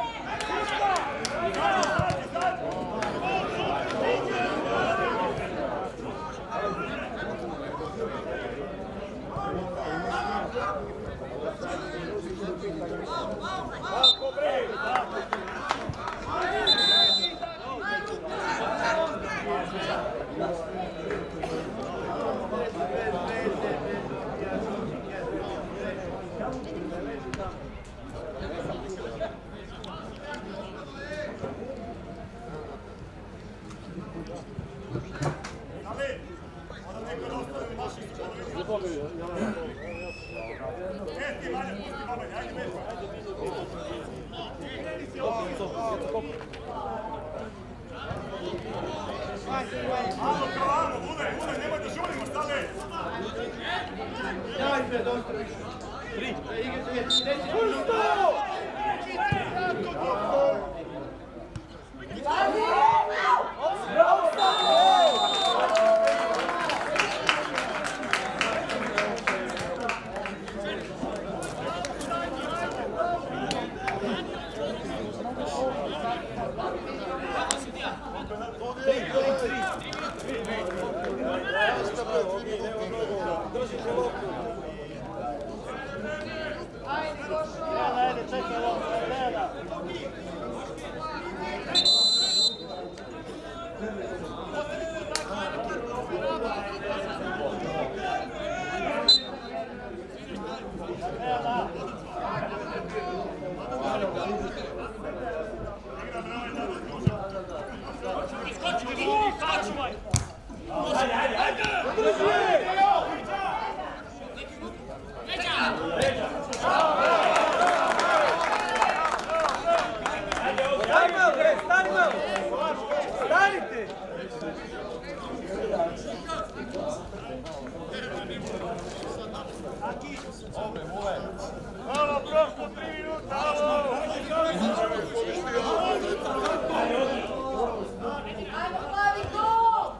Ti Vanja, pusti babanje, ajde Nemoj da žurimo, stave! Daj me, dosta više. 3. Halo, prosto 3 minuta, halo! Ajmo, plavi gol!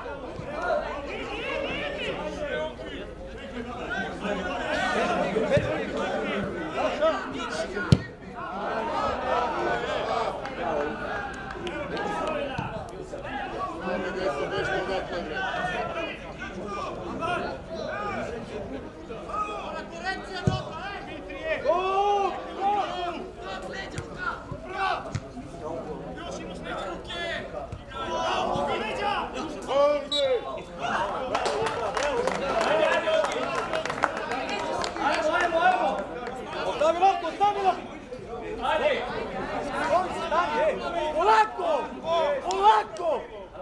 Polako! Polako!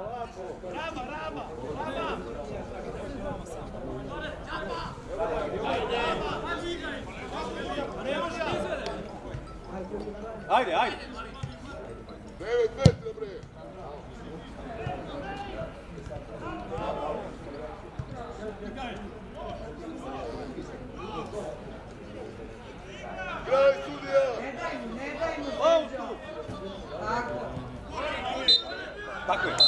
Ajde, ajde! 9 metra, bre! Kraj sudija! Ne daj mu, Serđo. Tako. Tako je.